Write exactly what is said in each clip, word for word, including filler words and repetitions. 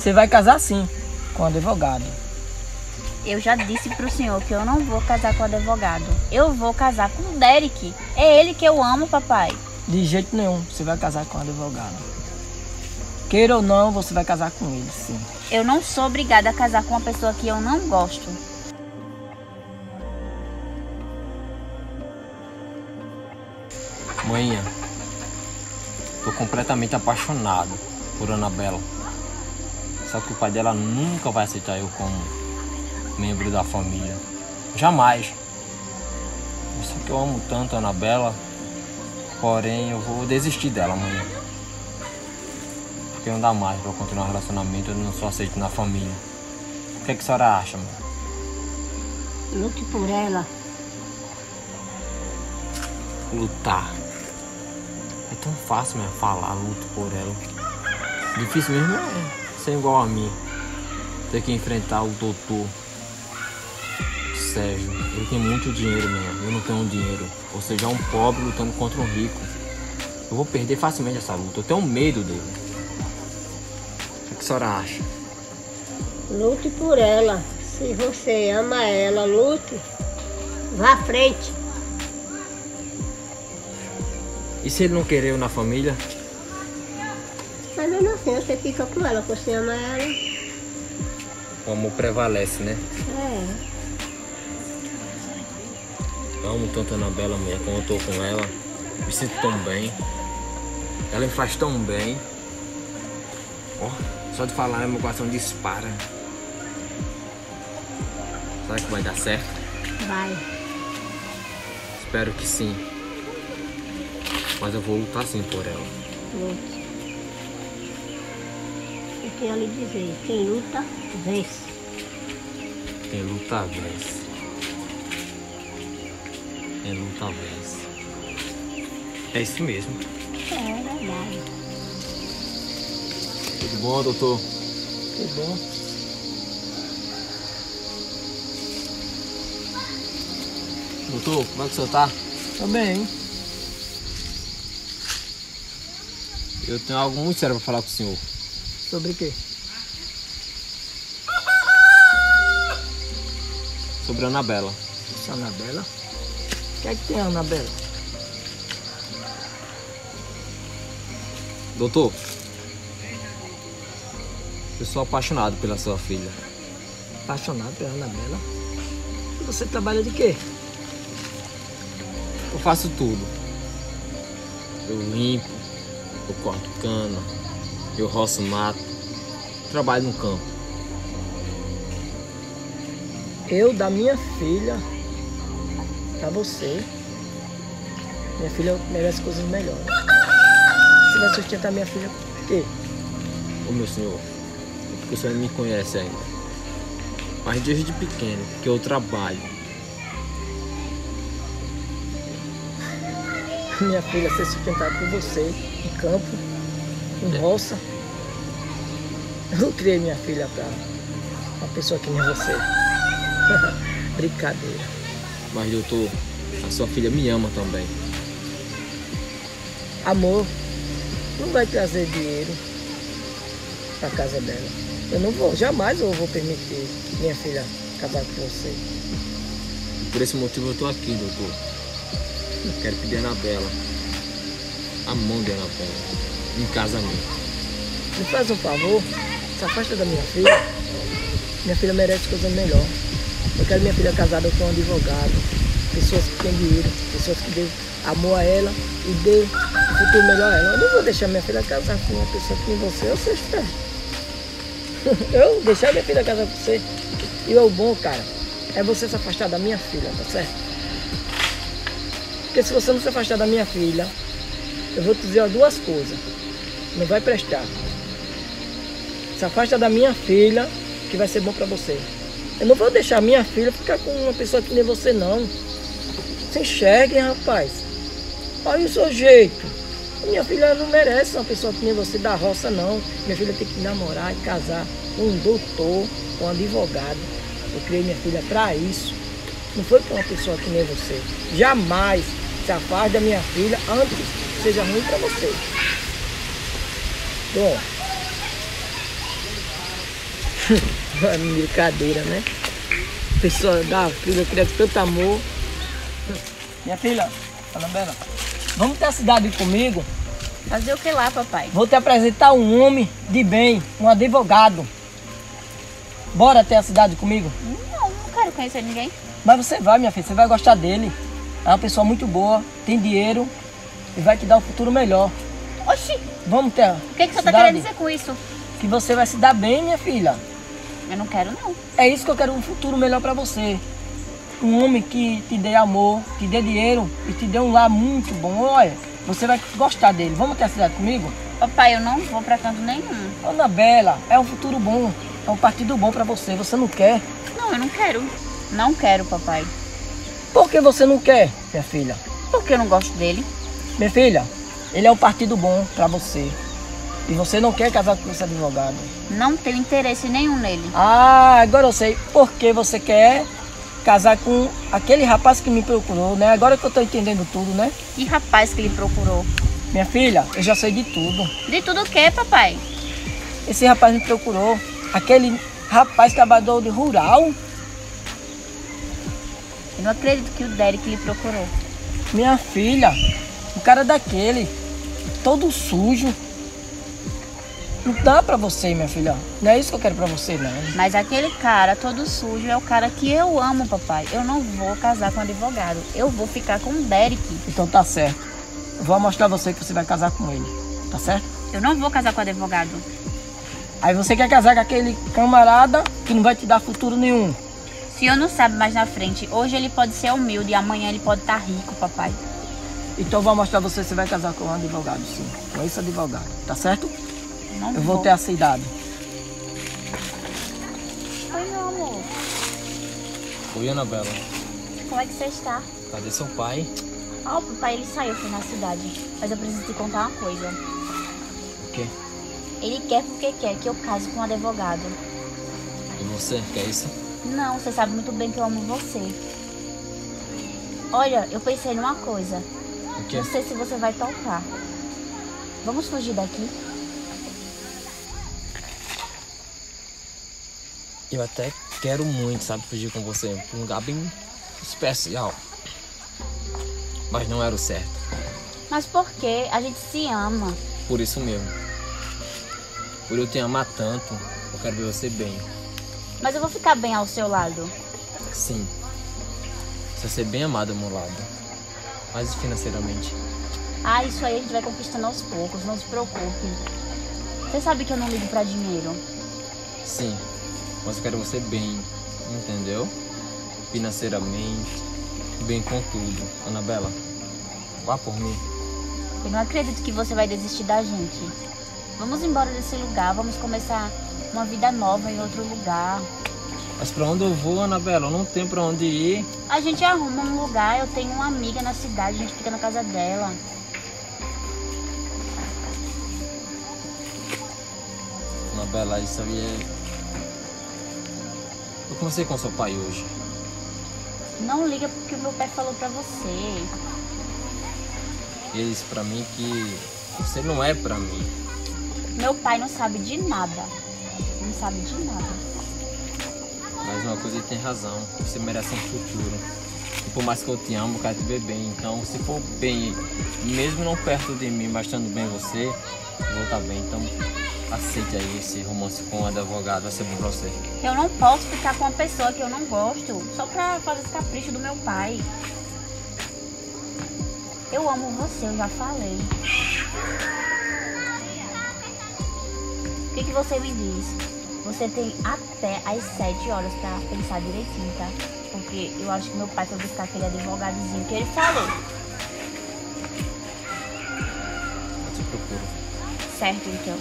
Você vai casar sim, com advogado. Eu já disse pro senhor que eu não vou casar com advogado. Eu vou casar com o Derek. É ele que eu amo, papai. De jeito nenhum, você vai casar com advogado. Queira ou não, você vai casar com ele, sim. Eu não sou obrigada a casar com uma pessoa que eu não gosto. Manhã, tô completamente apaixonado por Anabela. Só que o pai dela nunca vai aceitar eu como membro da família. Jamais. Só que eu amo tanto a Anabela. Porém, eu vou desistir dela amanhã. Porque não dá mais pra continuar o relacionamento. Eu não sou aceito na família. O que, é que a senhora acha, mãe? Lute por ela. Lutar. É tão fácil mesmo falar, luto por ela. Difícil mesmo é ser igual a mim. Ter que enfrentar o doutor Sérgio. Ele tem muito dinheiro mesmo. Eu não tenho dinheiro. Ou seja, é um pobre lutando contra um rico. Eu vou perder facilmente essa luta. Eu tenho medo dele. O que, é que a senhora acha? Lute por ela. Se você ama ela, lute. Vá à frente. E se ele não querer eu na família? Mas mesmo assim, você fica com ela, você ama ela. O amor prevalece, né? É. Eu amo tanto a Anabela, mulher, quando eu tô com ela. Me sinto tão bem. Ela me faz tão bem. Ó, só de falar meu coração dispara. Será que vai dar certo? Vai. Espero que sim. Mas eu vou lutar sim por ela. Lute. Eu tenho a lhe dizer, quem luta, vence. Quem luta, vence. Quem luta, vence. É isso mesmo. É verdade. Tudo bom, doutor? Que bom. Doutor, como é que o senhor tá? Tá bem. Eu tenho algo muito sério pra falar com o senhor. Sobre o quê? Sobre a Anabela. Essa Anabela? O que é que tem a Anabela? Doutor, eu sou apaixonado pela sua filha. Apaixonado pela Anabela? E você trabalha de quê? Eu faço tudo. Eu limpo, eu corto cana, eu roço mato, trabalho no campo. Eu dar minha filha pra você. Minha filha merece coisas melhores. Você vai sustentar minha filha por quê? Ô meu senhor, porque o senhor não me conhece ainda. Mas desde pequeno que eu trabalho. Minha filha ser sustentada por você, em campo, em roça. Eu não criei minha filha pra uma pessoa que nem você. Brincadeira. Mas doutor, a sua filha me ama também. Amor não vai trazer dinheiro pra casa dela. Eu não vou, jamais eu vou permitir minha filha casar com você. E por esse motivo eu tô aqui, doutor. Eu quero pedir a Anabela, a mão de Anabela, em casamento. Me faz um favor, se afasta da minha filha. Minha filha merece coisa melhor. Eu quero minha filha casada com um advogado, pessoas que têm dinheiro, pessoas que dê amor a ela e dê um futuro melhor a ela. Eu não vou deixar minha filha casar com uma pessoa que nem você, eu sei espero. Eu deixar minha filha casar com você. E o bom, cara, é você se afastar da minha filha, tá certo? Porque se você não se afastar da minha filha, eu vou te dizer duas coisas. Não vai prestar. Se afasta da minha filha, que vai ser bom pra você. Eu não vou deixar minha filha ficar com uma pessoa que nem você, não. Se enxerguem, rapaz. Olha o seu jeito. Minha filha não merece uma pessoa que nem você da roça, não. Minha filha tem que namorar e casar com um doutor, com um advogado. Eu criei minha filha pra isso. Não foi pra uma pessoa que nem você. Jamais se afaste da minha filha antes que seja ruim pra você. Bom. É brincadeira, né? Pessoa dá filha, cria com tanto amor. Minha filha, Anabela, vamos ter a cidade comigo? Fazer o que lá, papai? Vou te apresentar um homem de bem, um advogado. Bora ter a cidade comigo? Não, não quero conhecer ninguém. Mas você vai, minha filha, você vai gostar dele. É uma pessoa muito boa, tem dinheiro e vai te dar um futuro melhor. Oxi! Vamos ter a O que, que você cidade? tá querendo dizer com isso? Que você vai se dar bem, minha filha. Eu não quero, não. É isso que eu quero, um futuro melhor pra você. Um homem que te dê amor, te dê dinheiro e te dê um lar muito bom. Olha, você vai gostar dele. Vamos ter a cidade comigo? Papai, eu não vou pra canto nenhum. Anabela, é um futuro bom. É um partido bom pra você. Você não quer? Não, eu não quero. Não quero, papai. Por que você não quer, minha filha? Porque eu não gosto dele. Minha filha, ele é um partido bom pra você. E você não quer casar com esse advogado. Não tenho interesse nenhum nele. Ah, agora eu sei. Por que você quer casar com aquele rapaz que me procurou, né? Agora que eu tô entendendo tudo, né? Que rapaz que ele procurou? Minha filha, eu já sei de tudo. De tudo o que, papai? Esse rapaz me procurou. Aquele rapaz trabalhador de rural. Eu não acredito que o Derek lhe procurou. Minha filha, o cara daquele, todo sujo. Não dá pra você, minha filha. Não é isso que eu quero pra você, não. Mas aquele cara todo sujo é o cara que eu amo, papai. Eu não vou casar com um advogado. Eu vou ficar com o Derek. Então tá certo. Eu vou mostrar a você que você vai casar com ele. Tá certo? Eu não vou casar com o advogado. Aí você quer casar com aquele camarada que não vai te dar futuro nenhum. O senhor não sabe mais na frente. Hoje ele pode ser humilde e amanhã ele pode estar rico, papai. Então eu vou mostrar a você que você vai casar com um advogado, sim. Com esse advogado. Tá certo? Não Eu vou ter a cidade. Oi, meu amor. Oi, Anabela. Como é que você está? Cadê seu pai? Ah, o papai, ele saiu, foi na cidade. Mas eu preciso te contar uma coisa. O quê? Ele quer porque quer que eu case com um advogado. E você, quer isso? Não, você sabe muito bem que eu amo você. Olha, eu pensei numa coisa. O quê? Não sei se você vai topar. Vamos fugir daqui? Eu até quero muito, sabe, fugir com você pra um lugar bem especial. Mas não era o certo. Mas por quê? A gente se ama. Por isso mesmo. Por eu te amar tanto, eu quero ver você bem. Mas eu vou ficar bem ao seu lado. Sim. Você vai ser bem amado ao meu lado. Mas financeiramente. Ah, isso aí a gente vai conquistando aos poucos, não se preocupe. Você sabe que eu não ligo pra dinheiro. Sim. Mas eu quero você bem. Entendeu? Financeiramente. Bem com tudo. Anabela, vá por mim. Eu não acredito que você vai desistir da gente. Vamos embora desse lugar, vamos começar uma vida nova em outro lugar. Mas pra onde eu vou, Anabela? Eu não tenho pra onde ir. A gente arruma um lugar, eu tenho uma amiga na cidade, a gente fica na casa dela. Anabela, isso aí é... Eu conversei com seu pai hoje. Não liga porque o meu pai falou pra você. Ele disse pra mim que você não é pra mim. Meu pai não sabe de nada. Não sabe de nada. Mas uma coisa ele tem razão. Você merece um futuro. E por mais que eu te amo, eu quero te ver bem. Então, se for bem, mesmo não perto de mim, mas estando bem você, eu vou estar bem. Então, aceite aí esse romance com o advogado. Vai ser bom pra você. Eu não posso ficar com uma pessoa que eu não gosto só pra fazer esse capricho do meu pai. Eu amo você, eu já falei. O que, que você me diz? Você tem até às sete horas pra pensar direitinho, tá? Porque eu acho que meu pai foi buscar aquele advogadozinho que ele falou. Eu te procuro. Certo, então.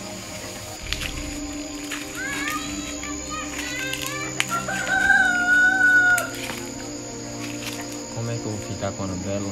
Como é que eu vou ficar com a Anabela?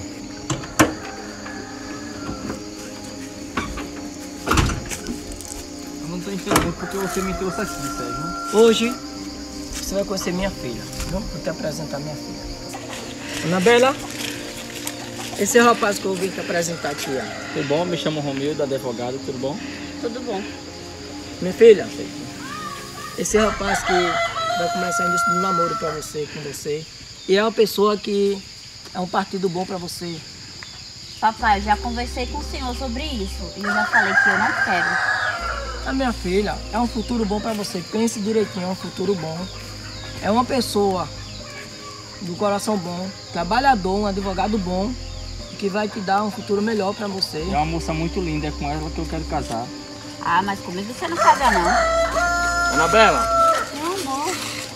Eu não tô entendendo porque você me trouxe aqui, Sérgio. Hoje você vai conhecer minha filha. Vamos te apresentar minha filha. Anabela, esse é o rapaz que eu vim te apresentar aqui, ó. Tudo bom? Me chamo Romildo, advogado, tudo bom? Tudo bom. Minha filha, esse rapaz que vai começar o início do namoro para você, com você, e é uma pessoa que é um partido bom para você. Papai, eu já conversei com o senhor sobre isso e eu já falei que eu não quero. A minha filha, é um futuro bom para você. Pense direitinho, é um futuro bom. É uma pessoa do coração bom, trabalhador, um advogado bom, que vai te dar um futuro melhor para você. É uma moça muito linda, é com ela que eu quero casar. Ah, mas comigo você não casa não. Anabela, Meu amor.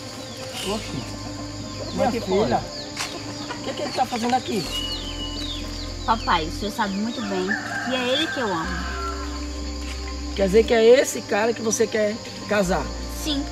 Minha filha, o que, que ele tá fazendo aqui? Papai, o senhor sabe muito bem que é ele que eu amo. Quer dizer que é esse cara que você quer casar? Sim.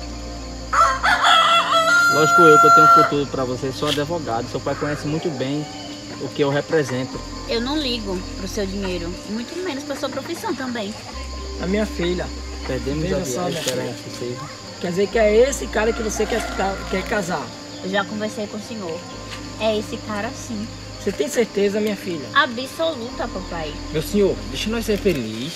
Lógico eu que eu tenho um futuro pra você, sou advogado, seu pai conhece muito bem o que eu represento. Eu não ligo pro seu dinheiro, muito menos pra sua profissão também. A minha filha, Perdemos Veja a só, viagem, minha que era filha. impossível. quer dizer que é esse cara que você quer, quer casar? Eu já conversei com o senhor. É esse cara sim. Você tem certeza, minha filha? Absoluta, papai. meu senhor, deixa nós ser felizes.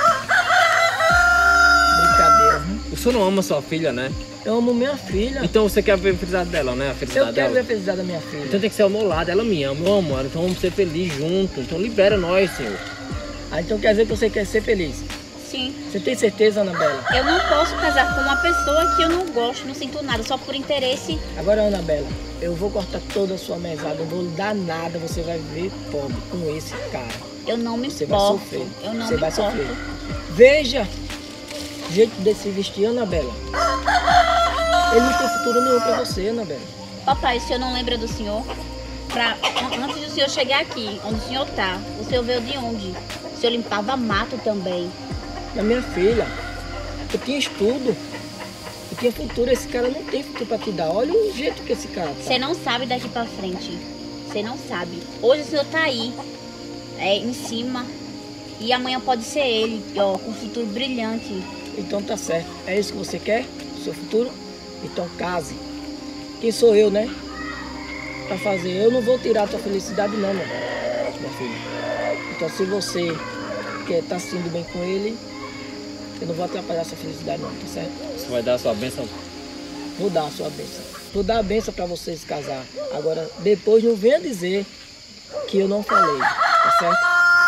Brincadeira, viu? O senhor não ama sua filha, né? Eu amo minha filha. Então você quer ver a felicidade dela, né? A Eu felicidade quero ver dela. a felicidade da minha filha. Então tem que ser ao meu lado, ela me ama, eu amo ela, então vamos ser felizes juntos. Então libera nós, senhor. Ah, então quer dizer que você quer ser feliz? Sim. Você tem certeza, Anabela? Eu não posso casar com uma pessoa que eu não gosto, não sinto nada, só por interesse. Agora, Anabela, eu vou cortar toda a sua mesada, não vou lhe dar nada, você vai viver pobre com esse cara. Eu não me Você vai importo. sofrer. Eu não Você me vai importo. sofrer. Veja o jeito de se vestir, Anabela. Ele não tem futuro nenhum pra você, Anabela. Papai, o senhor não lembra do senhor? Pra, antes do senhor chegar aqui, onde o senhor tá, o senhor veio de onde? O senhor limpava mato também. Da minha filha, eu tinha estudo, eu tinha futuro. Esse cara não tem futuro pra te dar. Olha o jeito que esse cara tá. Você não sabe daqui pra frente. Você não sabe. Hoje o senhor tá aí, é, em cima. E amanhã pode ser ele, ó, com um futuro brilhante. Então tá certo. É isso que você quer? O seu futuro? Então case. Quem sou eu, né? Pra fazer. Eu não vou tirar a tua felicidade não, meu, minha filha. Então se você quer estar se sentindo bem com ele, eu não vou atrapalhar a sua felicidade não, tá certo? Você vai dar a sua bênção? Vou dar a sua bênção. Vou dar a bênção pra vocês casar. Agora, depois não venha dizer que eu não falei, tá certo?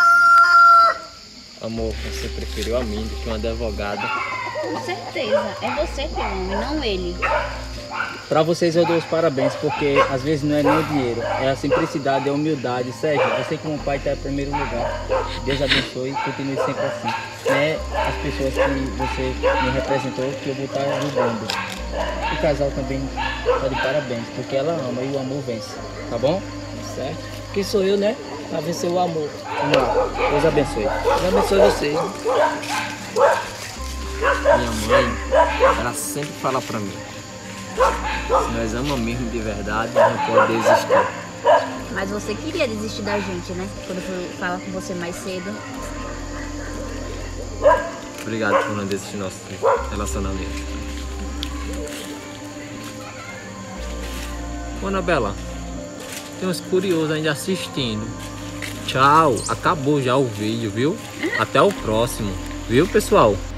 Amor, você preferiu a mim do que uma advogada. Com certeza. É você que eu amo, e não ele. Pra vocês eu dou os parabéns, porque às vezes não é nem o dinheiro, é a simplicidade, é a humildade. Sérgio, você como pai está em primeiro lugar. Deus abençoe e continue sempre assim. É as pessoas que você me representou que eu vou estar ajudando. O casal também está de parabéns, porque ela ama e o amor vence, tá bom? Certo? Quem sou eu, né? Pra vencer o amor. Vamos lá, Deus abençoe. Deus abençoe vocês. Minha mãe, ela sempre fala pra mim, se nós amamos mesmo de verdade, não pode desistir. Mas você queria desistir da gente, né? Quando eu fui falar com você mais cedo. Obrigado por não desistir do nosso relacionamento. Ô, Anabela, tem uns curiosos ainda assistindo. Tchau, acabou já o vídeo, viu? Até o próximo, viu, pessoal?